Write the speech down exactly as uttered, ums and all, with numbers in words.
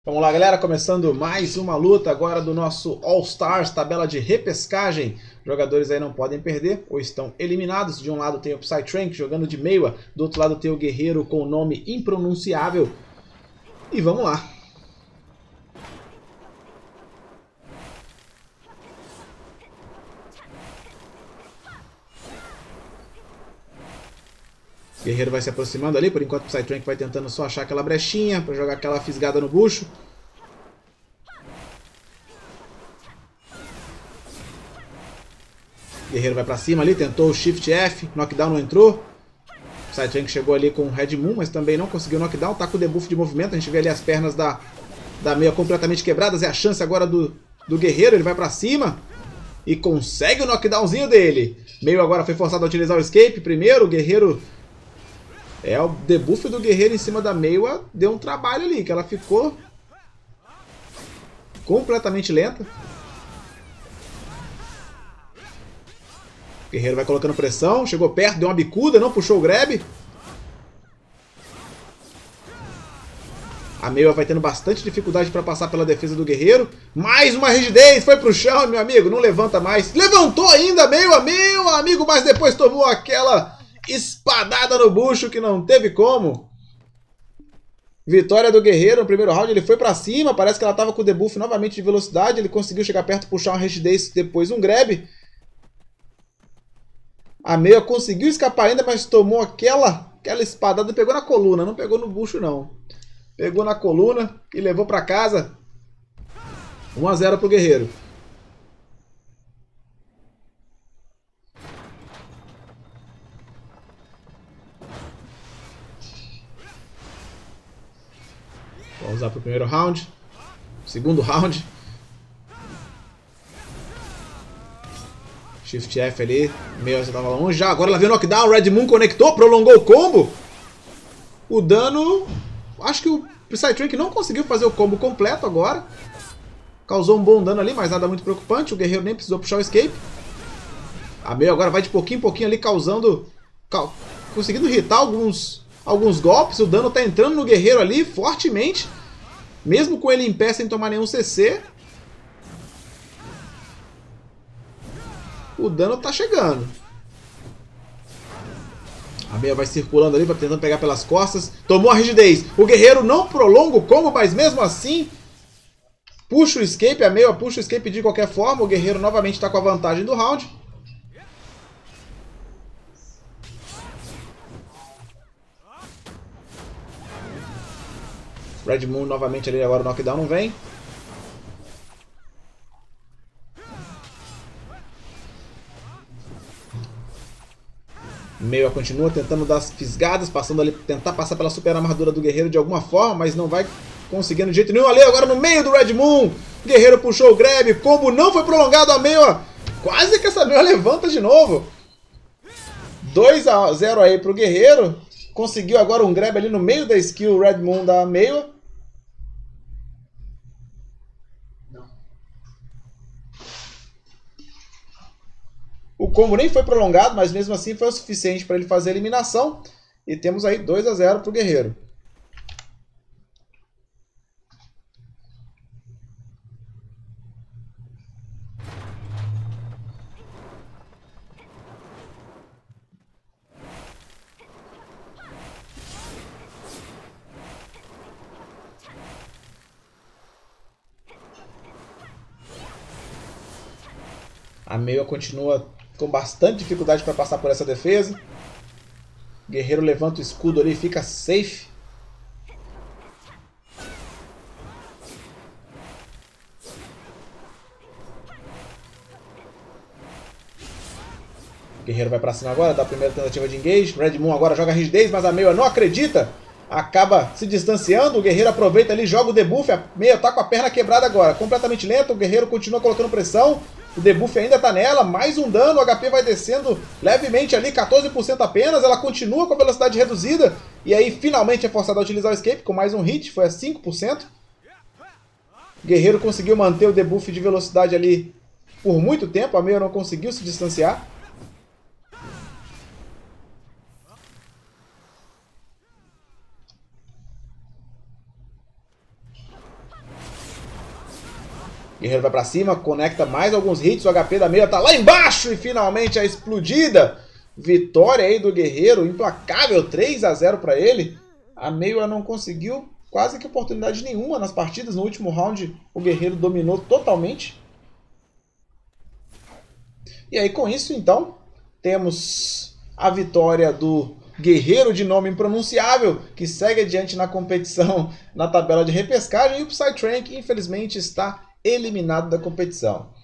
Vamos lá, galera, começando mais uma luta agora do nosso All Stars, tabela de repescagem. Jogadores aí não podem perder ou estão eliminados. De um lado tem o Psytrance jogando de Meiwa, do outro lado tem o Guerreiro com o nome impronunciável. E vamos lá. O Guerreiro vai se aproximando ali, por enquanto o Psytrance vai tentando só achar aquela brechinha para jogar aquela fisgada no bucho. Guerreiro vai pra cima ali, tentou o Shift F, knockdown não entrou. Psytrance chegou ali com o Red Moon, mas também não conseguiu knockdown, tá com o debuff de movimento, a gente vê ali as pernas da, da Meiwa completamente quebradas, é a chance agora do, do Guerreiro, ele vai pra cima e consegue o knockdownzinho dele. Meiwa agora foi forçado a utilizar o Escape primeiro, o Guerreiro... É, o debuff do Guerreiro em cima da Meiwa deu um trabalho ali, que ela ficou completamente lenta. O Guerreiro vai colocando pressão, chegou perto, deu uma bicuda, não puxou o grab. A Meiwa vai tendo bastante dificuldade para passar pela defesa do Guerreiro. Mais uma rigidez, foi pro chão, meu amigo, não levanta mais. Levantou ainda, Meiwa, meu amigo, mas depois tomou aquela espadada no bucho que não teve como. Vitória do Guerreiro no primeiro round, ele foi para cima, parece que ela estava com o debuff novamente de velocidade, ele conseguiu chegar perto, puxar uma rigidez, depois um grab. A Meiwa conseguiu escapar ainda, mas tomou aquela, aquela espadada e pegou na coluna. Não pegou no bucho, não. Pegou na coluna e levou para casa. um a zero para o Guerreiro. Vamos usar para o primeiro round. Segundo round. Shift F ali, Meiwa já estava longe já, agora ela veio o knockdown, Red Moon conectou, prolongou o combo. O dano, acho que o Psytrance não conseguiu fazer o combo completo agora. Causou um bom dano ali, mas nada muito preocupante, o Guerreiro nem precisou puxar o escape. A Meiwa agora vai de pouquinho em pouquinho ali, causando, ca... conseguindo irritar alguns, alguns golpes, o dano está entrando no Guerreiro ali fortemente, mesmo com ele em pé sem tomar nenhum C C. O dano tá chegando. A Meiwa vai circulando ali, vai tentando pegar pelas costas. Tomou a rigidez. O Guerreiro não prolonga o combo, mas mesmo assim puxa o escape. A Meiwa puxa o escape de qualquer forma. O Guerreiro novamente está com a vantagem do round. Red Moon novamente ali, agora o knockdown não vem. Meiwa continua tentando dar as fisgadas, passando ali, tentar passar pela super armadura do Guerreiro de alguma forma, mas não vai conseguindo de jeito nenhum. Ali agora no meio do Red Moon, Guerreiro puxou o grab, combo não foi prolongado, a Meiwa quase que essa Meiwa levanta de novo. dois a zero aí pro Guerreiro, conseguiu agora um grab ali no meio da skill Red Moon da Meiwa. O combo nem foi prolongado, mas mesmo assim foi o suficiente para ele fazer a eliminação. E temos aí dois a zero para o Guerreiro. A Meiwa continua com bastante dificuldade para passar por essa defesa. Guerreiro levanta o escudo ali e fica safe. Guerreiro vai para cima agora, dá a primeira tentativa de engage. Red Moon agora joga rigidez, mas a Meiwa não acredita. Acaba se distanciando, o Guerreiro aproveita ali, joga o debuff. A Meiwa tá com a perna quebrada agora, completamente lenta. O Guerreiro continua colocando pressão. O debuff ainda tá nela, mais um dano, o H P vai descendo levemente ali, quatorze por cento apenas, ela continua com a velocidade reduzida, e aí finalmente é forçada a utilizar o escape, com mais um hit, foi a cinco por cento. O Guerreiro conseguiu manter o debuff de velocidade ali por muito tempo, a Meiwa não conseguiu se distanciar. Guerreiro vai pra cima, conecta mais alguns hits, o H P da Meia tá lá embaixo e finalmente a explodida. Vitória aí do Guerreiro, implacável, três a zero pra ele. A Meia não conseguiu quase que oportunidade nenhuma nas partidas. No último round o Guerreiro dominou totalmente. E aí com isso então, temos a vitória do Guerreiro de nome impronunciável, que segue adiante na competição na tabela de repescagem, e o Psytrance infelizmente está eliminado da competição.